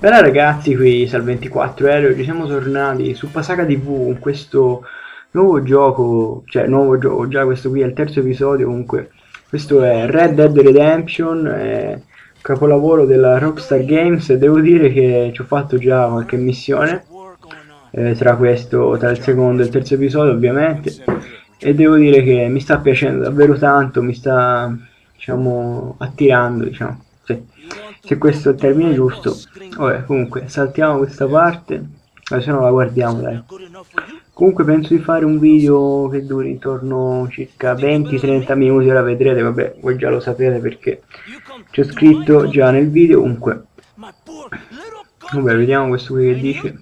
Bella ragazzi, qui Sal24 Aereo, ci siamo tornati su Pasaka TV con questo nuovo gioco, cioè nuovo gioco, già questo qui è il terzo episodio, comunque questo è Red Dead Redemption, è capolavoro della Rockstar Games e devo dire che ci ho fatto già qualche missione, tra il secondo e il terzo episodio ovviamente, e devo dire che mi sta piacendo davvero tanto, mi sta, diciamo, attirando, diciamo, sì. Se questo è il termine giusto. Vabbè, comunque, saltiamo questa parte, se no la guardiamo, dai. Comunque penso di fare un video che duri intorno a circa 20-30 minuti, ora vedrete, vabbè, voi già lo sapete perché c'è scritto già nel video, comunque. Vabbè, vediamo questo qui che dice.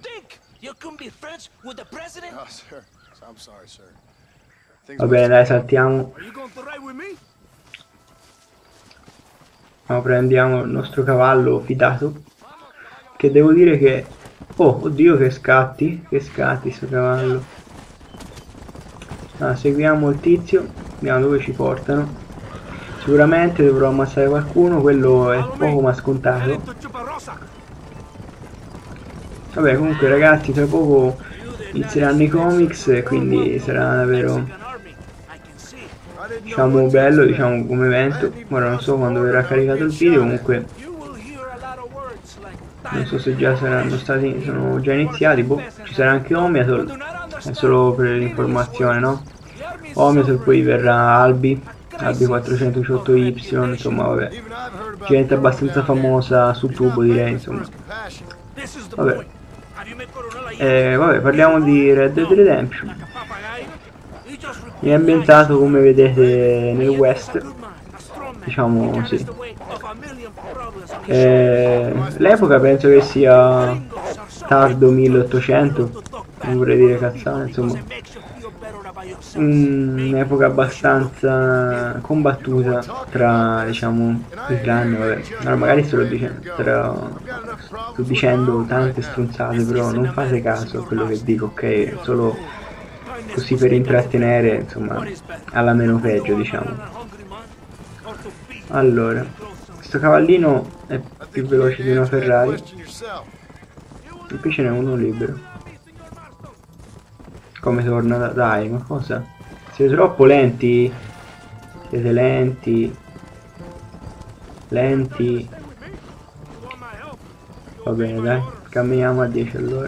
Va bene, dai, saltiamo. No, prendiamo il nostro cavallo fidato, che devo dire che... Oh, oddio che scatti sto cavallo. Seguiamo il tizio, vediamo dove ci portano. Sicuramente dovrò ammazzare qualcuno, quello è poco ma scontato. Vabbè, comunque ragazzi, tra poco inizieranno i comics, quindi sarà davvero, diciamo, bello, diciamo, come evento. Ora non so quando verrà caricato il video, comunque non so se già sono già iniziati, boh, ci sarà anche Omiatol, è solo per l'informazione, no? Omiatol, poi verrà Albi 418Y, insomma, vabbè, gente abbastanza famosa sul tubo, direi, insomma. Vabbè. Vabbè, parliamo di Red Dead Redemption. È ambientato, come vedete, nel West, diciamo, sì. L'epoca penso che sia tardo 1800, non vorrei dire cazzate, insomma, un'epoca abbastanza combattuta tra, diciamo, i clan, vabbè. Allora, magari sto dicendo tante stronzate, però non fate caso a quello che dico, ok? Solo così per intrattenere, insomma, alla meno peggio, diciamo. Allora, questo cavallino è più veloce di una Ferrari, e qui ce n'è uno libero. Come torna? Dai, ma cosa? Siete troppo lenti? Siete lenti? Lenti? Va bene, dai, camminiamo a 10 allora.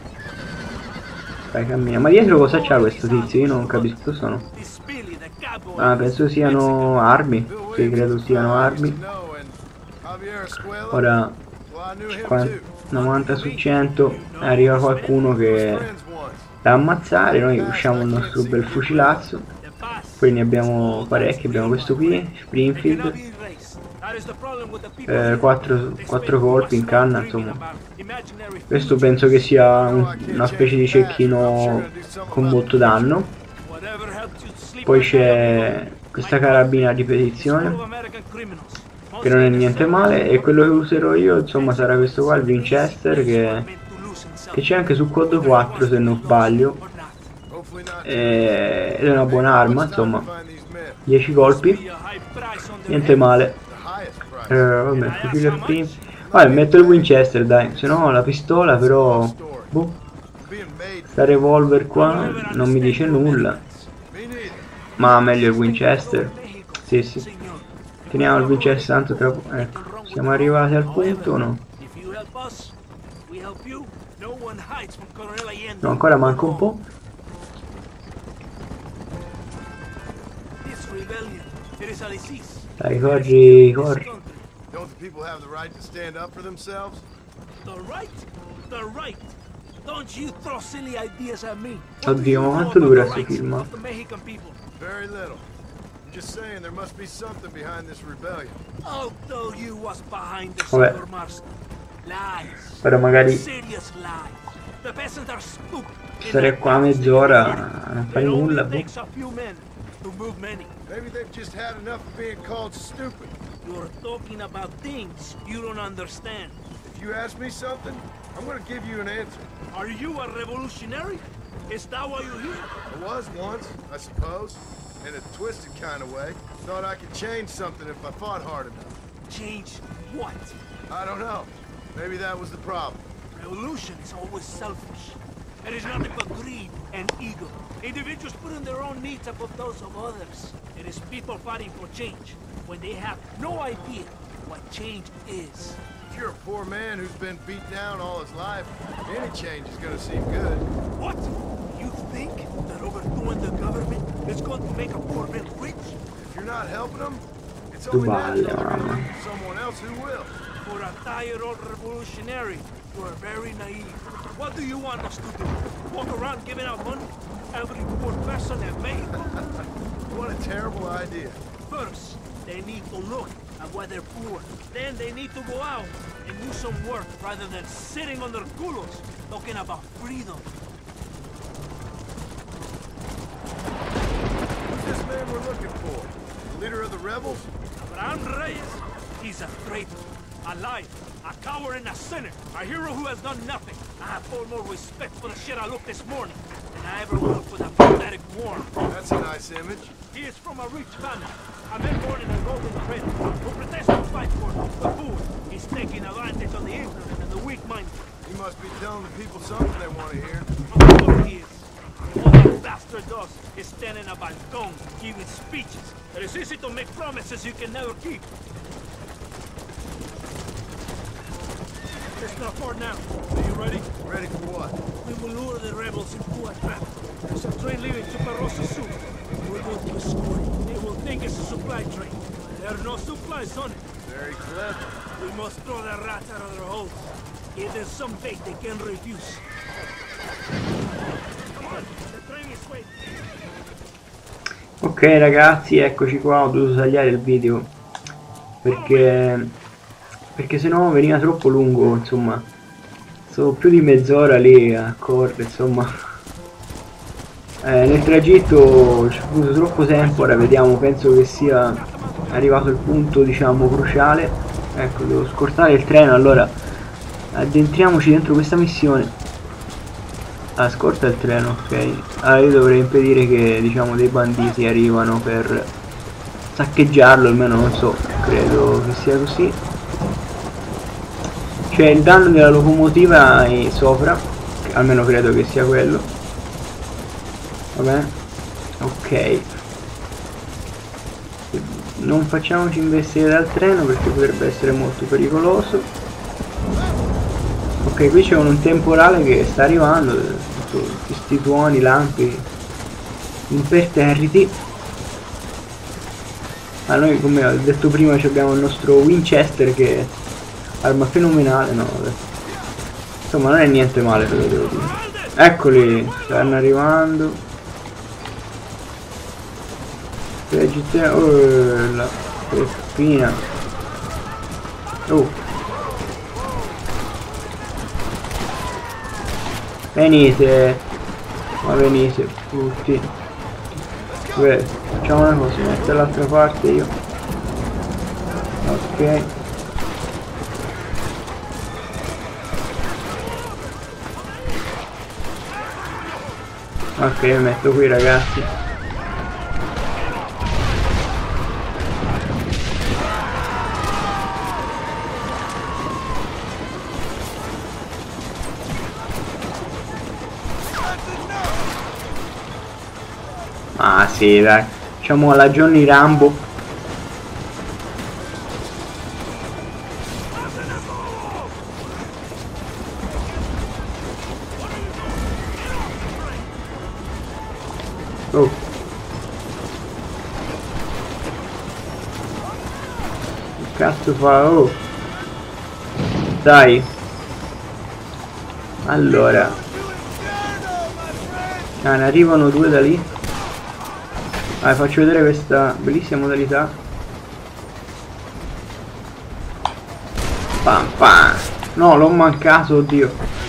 Dai, cammina. Ma dietro cosa c'ha questo tizio? Io non capisco cosa sono. Ah, penso siano armi. Sì, credo siano armi. Ora 90 su 100 arriva qualcuno che da ammazzare, noi usciamo il nostro bel fucilazzo. Poi ne abbiamo parecchi, abbiamo questo qui, Springfield, 4 colpi in canna, insomma. Questo penso che sia una specie di cecchino con molto danno. Poi c'è questa carabina a ripetizione, che non è niente male, e quello che userò io, insomma, sarà questo qua, il Winchester, che c'è anche su Code 4 se non sbaglio, ed è una buona arma, insomma, 10 colpi, niente male. Vabbè, fucile prima. Vabbè, metto il Winchester, dai, se no la pistola però, boh, sta revolver qua non mi dice nulla, ma meglio il Winchester. Sì, sì, teniamo il Winchester, tanto tra... ecco, siamo arrivati al punto o no? No, ancora manca un po'. Dai, corri, corri. Oddio, ma quanto dura questo film? Vabbè, però magari stare qua mezz'ora non fai nulla, boh. Maybe they've just had enough of being called stupid. You're talking about things you don't understand. If you ask me something, I'm gonna give you an answer. Are you a revolutionary? Is that why you're here? I was once, I suppose. In a twisted kind of way. Thought I could change something if I fought hard enough. Change what? I don't know. Maybe that was the problem. Revolution is always selfish. There is nothing but greed and ego. Individuals putting their own needs above those of others. It is people fighting for change when they have no idea what change is. If you're a poor man who's been beat down all his life, any change is gonna seem good. What? You think that overthrowing the government is going to make a poor man rich? If you're not helping them, it's only natural they're gonna look for someone else who will. For a tired old revolutionary, you are very naive. What do you want us to do? Walk around giving out money? Every poor person that made? What a terrible idea. First, they need to look at why they're poor. Then they need to go out and do some work rather than sitting on their culos talking about freedom. Who's this man we're looking for? The leader of the rebels? Abraham Reyes. He's a traitor, a liar, a coward and a sinner. A hero who has done nothing. I have far more respect for the shit I looked this morning than I ever will for the pathetic war. That's a nice image. He is from a rich family. A man born in a golden cradle who pretends to fight for the fool. He's taking advantage of the ignorant and the weak-minded. He must be telling the people something they want to hear. Of course he is. All that bastard does is stand in a balcony giving speeches. It is easy to make promises you can never keep. It's not far now. Are you ready? Ready for what? We will lure the rebels into a trap. There's a train leaving to Barroso soon. We're going to escort it. They will think it's a supply train. There are no supplies on it. Very clever. We must throw the rats out of their holes. Give them some bait they can refuse. Come on, the train is waiting. Ok ragazzi, eccoci qua, ho dovuto tagliare il video perché sennò veniva troppo lungo, insomma. Sono più di mezz'ora lì a correre, insomma. Nel tragitto ci ho avuto troppo tempo, ora vediamo, penso che sia arrivato il punto, diciamo, cruciale. Ecco, devo scortare il treno, allora addentriamoci dentro questa missione. Ah, scorta il treno, ok. Allora io dovrei impedire che, diciamo, dei banditi arrivano per saccheggiarlo, almeno non so, credo che sia così. C'è il danno della locomotiva sopra, almeno credo che sia quello. Vabbè, ok. Non facciamoci investire dal treno perché potrebbe essere molto pericoloso. Ok, qui c'è un temporale che sta arrivando, questi tuoni, lampi imperterriti. Ma noi, come ho detto prima, abbiamo il nostro Winchester che è arma fenomenale, no? Vabbè. Insomma, non è niente male, ve lo devo dire. Eccoli, stanno arrivando. Oh, la crespina. Oh. Venite. Ma venite tutti. Beh, facciamo una cosa, metto dall'altra parte io. Ok. Ok, mi metto qui ragazzi. Ah sì, dai, facciamo la Johnny Rambo. Oh. Che cazzo fa? Oh. Dai. Allora. Ah, ne arrivano due da lì. Ah, faccio vedere questa bellissima modalità. Pam pam. No, l'ho mancato, oddio.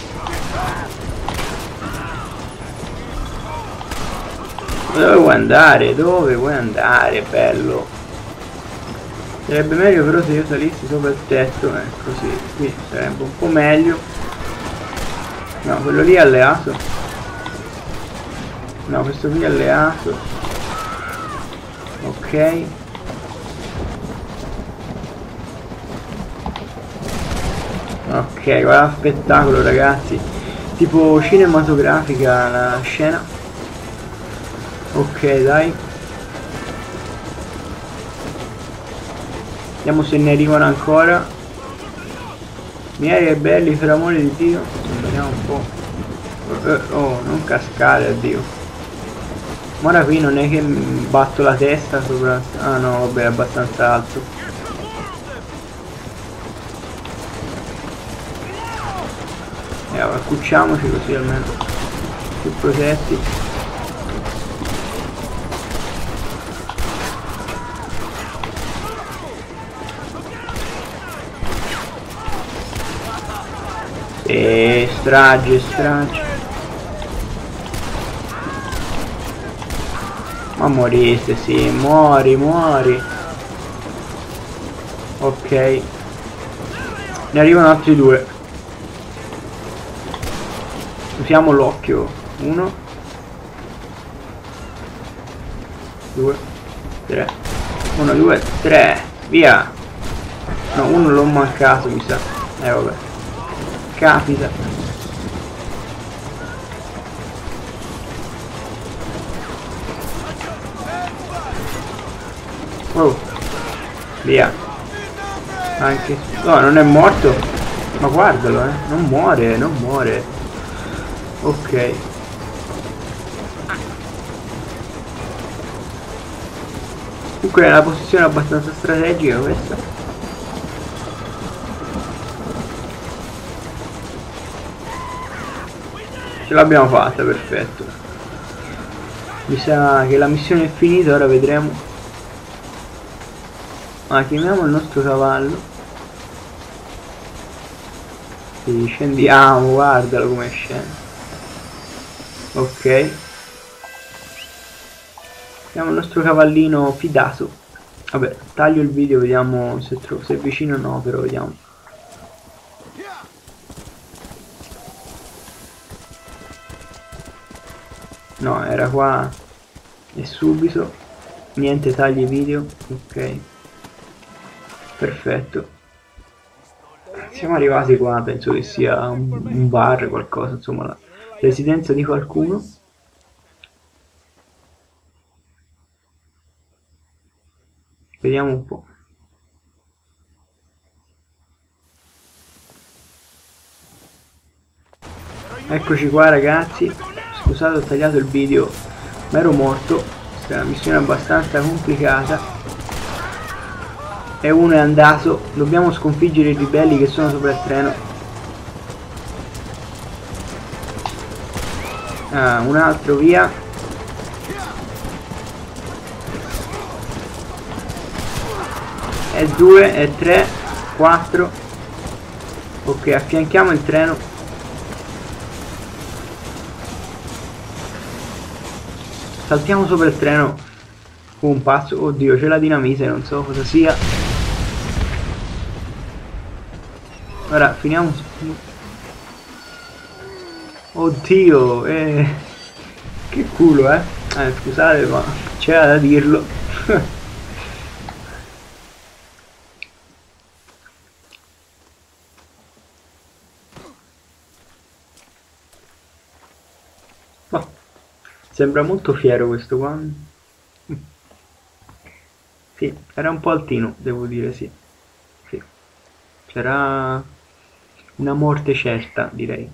Dove vuoi andare? Dove vuoi andare, bello? Sarebbe meglio però se io salissi sopra il tetto, così, qui sarebbe un po' meglio. No, quello lì è alleato. No, questo qui è alleato. Ok. Ok, guarda spettacolo ragazzi, tipo cinematografica la scena. Ok, dai, vediamo se ne arrivano ancora. Miei e belli, per amore di Dio. Vediamo un po'. Oh, non cascare, addio. Ma ora qui non è che batto la testa sopra. Ah no, vabbè, è abbastanza alto. Accucciamoci così almeno più protetti. E strage. Ma moriste, sì, muori. Ok. Ne arrivano altri due. Usiamo l'occhio. 1 2 3. 1 2 3. Via. No, uno l'ho mancato, mi sa. Vabbè. Capita. Oh, via. Anche. No, non è morto. Ma guardalo, non muore. Ok. Comunque è una posizione abbastanza strategica questa. Ce l'abbiamo fatta, perfetto. Mi sa che la missione è finita, ora vedremo. Chiamiamo il nostro cavallo. Sì, scendiamo, guardalo come scende. Ok. Chiamiamo il nostro cavallino fidato. Vabbè, taglio il video, vediamo se è vicino o no, però vediamo. No, era qua e subito. Niente tagli video. Ok. Perfetto. Siamo arrivati qua, penso che sia un bar, qualcosa, insomma, la residenza di qualcuno. Vediamo un po'. Eccoci qua ragazzi. Scusate, ho tagliato il video, ma ero morto. Questa è una missione abbastanza complicata. E uno è andato. Dobbiamo sconfiggere i ribelli che sono sopra il treno. Un altro, via. E 2, e 3, 4. Ok, affianchiamo il treno. Saltiamo sopra il treno. Un passo. Oddio, c'è la dinamite, non so cosa sia. Ora finiamo. Oddio, che culo, scusate, ma c'era da dirlo. Oh, sembra molto fiero questo qua. Sì, era un po' altino, devo dire, sì. C'era una morte certa, direi.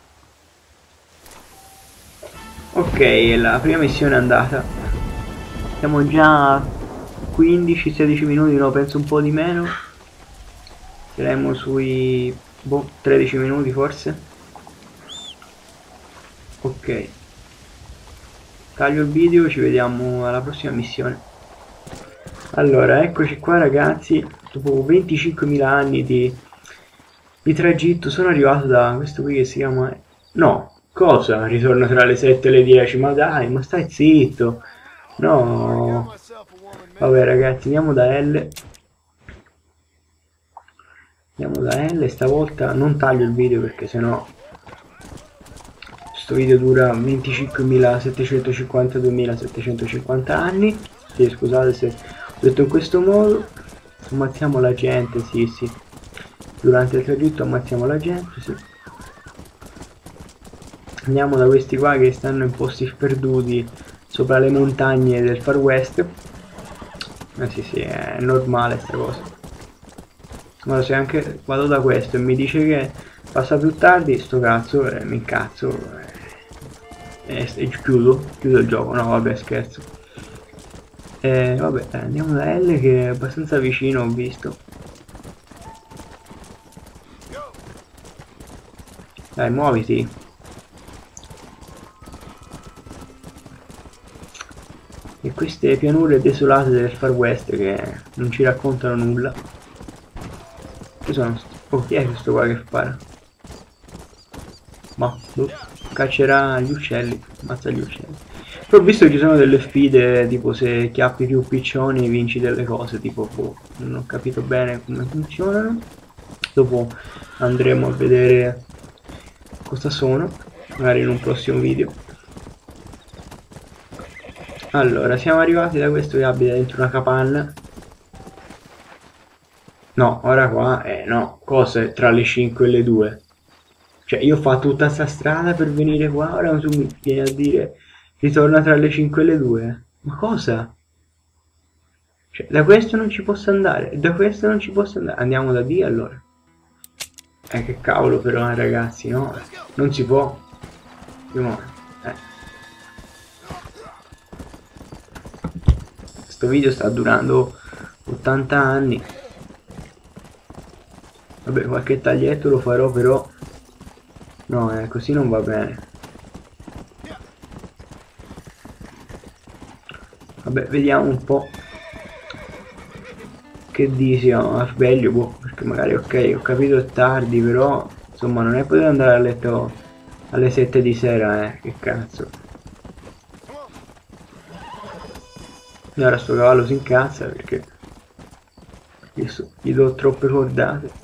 Ok, la prima missione è andata. Siamo già 15-16 minuti, no, penso un po' di meno. Saremo sui 13 minuti forse. Ok. Taglio il video, ci vediamo alla prossima missione. Allora, eccoci qua ragazzi. Dopo 25.000 anni di tragitto sono arrivato da questo qui che si chiama... No, cosa? Ritorno tra le 7 e le 10, ma dai, ma stai zitto. No. Vabbè ragazzi, andiamo da L. Andiamo da L, stavolta non taglio il video perché sennò questo video dura 25.752.750 anni. Sì, scusate se ho detto in questo modo. Ammazziamo la gente, sì. Durante il tragitto ammazziamo la gente, sì. Andiamo da questi qua che stanno in posti sperduti sopra le montagne del Far West. Sì, è normale sta cosa. Ma se anche vado da questo e mi dice che passa più tardi, sto cazzo, mi incazzo e chiudo il gioco. No, vabbè, scherzo. Vabbè, andiamo da L che è abbastanza vicino, ho visto. Dai, muoviti. E queste pianure desolate del Far West che non ci raccontano nulla. Che sono? Oh, chi è questo qua che spara? Ma caccerà gli uccelli, ammazza gli uccelli. Poi ho visto che ci sono delle sfide, tipo se chiappi più piccioni vinci delle cose, tipo boh, non ho capito bene come funzionano. Dopo andremo a vedere cosa sono, magari in un prossimo video. Allora, siamo arrivati da questo che abita dentro una capanna. No, ora qua, no, cose tra le 5 e le 2. Cioè, io ho fatto tutta sta strada per venire qua, ora tu mi vieni a dire ritorna tra le 5 e le 2. Ma cosa? Cioè, da questo non ci posso andare, da questo non ci posso andare. Andiamo da D allora. Che cavolo però, ragazzi, no? Non si può. Questo video sta durando 80 anni. Vabbè, qualche taglietto lo farò però. No, così non va bene. Vabbè, vediamo un po' che dici, sveglio, boh, perché magari ok, ho capito è tardi, però insomma non è potuto andare a letto alle 7 di sera, che cazzo. E ora sto cavallo si incazza perché gli do troppe cordate.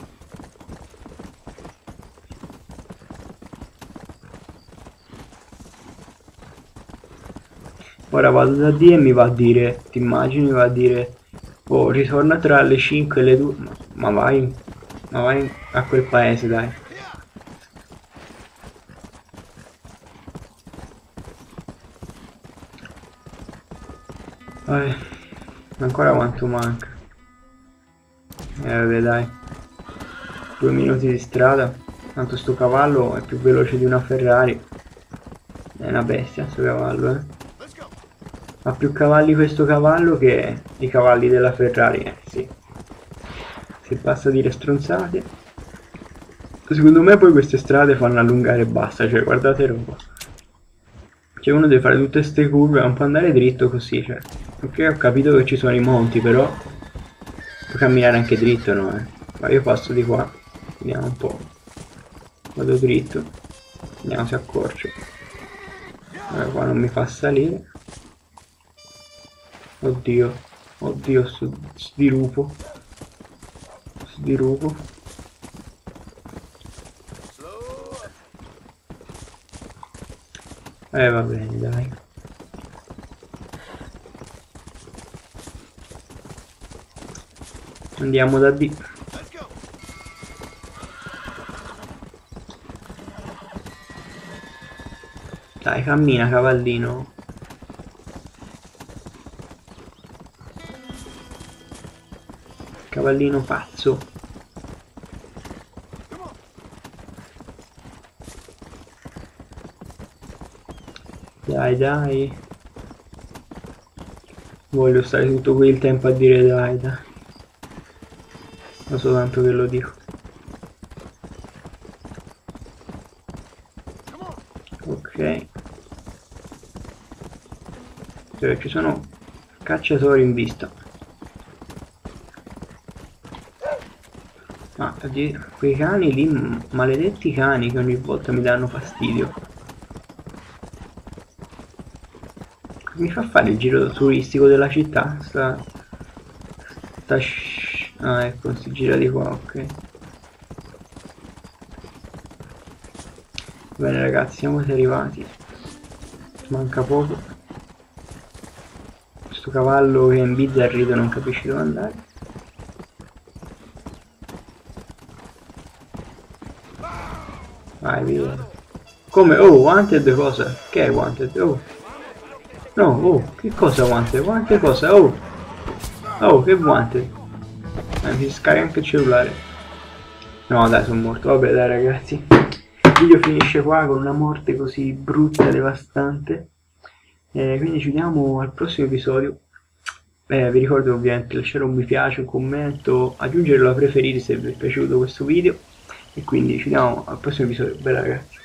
Ora vado da D e mi va a dire, ti immagini, mi va a dire, oh, ritorna tra le 5 e le 2, ma vai a quel paese, dai. Ancora quanto manca? Vabbè, dai. 2 minuti di strada. Tanto sto cavallo è più veloce di una Ferrari. È una bestia sto cavallo, Ha più cavalli questo cavallo che i cavalli della Ferrari, sì. Si passa a dire stronzate. Secondo me poi queste strade fanno allungare e basta, cioè guardate roba. Cioè uno deve fare tutte queste curve, non può andare dritto così, cioè. Ok, ho capito che ci sono i monti, però puoi camminare anche dritto, no? Ma io passo di qua, vediamo un po'. Vado dritto, vediamo se accorcio. Qua non mi fa salire. Oddio, sdirupo. Va bene, dai. Andiamo da D. Dai, cammina, cavallino. Cavallino pazzo. Dai. Voglio stare tutto quel tempo a dire dai. Non so tanto che lo dico. Ok. Cioè, ci sono cacciatori in vista. Ma quei cani lì, maledetti cani che ogni volta mi danno fastidio. Mi fa fare il giro turistico della città? Ah, ecco, si gira di qua, ok. Bene ragazzi, siamo arrivati. Manca poco. Questo cavallo che è in bizzarrito non capisce dove andare. Vai via. Come? Oh, Wanted cosa? Che è Wanted? Oh. No, oh, che cosa Wanted? Wanted cosa? Oh. Oh, che Wanted? Mi si scarica anche il cellulare. No, dai, sono morto. Vabbè, dai, ragazzi. Il video finisce qua con una morte così brutta, devastante. Quindi ci vediamo al prossimo episodio. Vi ricordo ovviamente lasciare un mi piace, un commento, aggiungere la preferiti se vi è piaciuto questo video. E quindi ci vediamo al prossimo episodio. Bella ragazzi.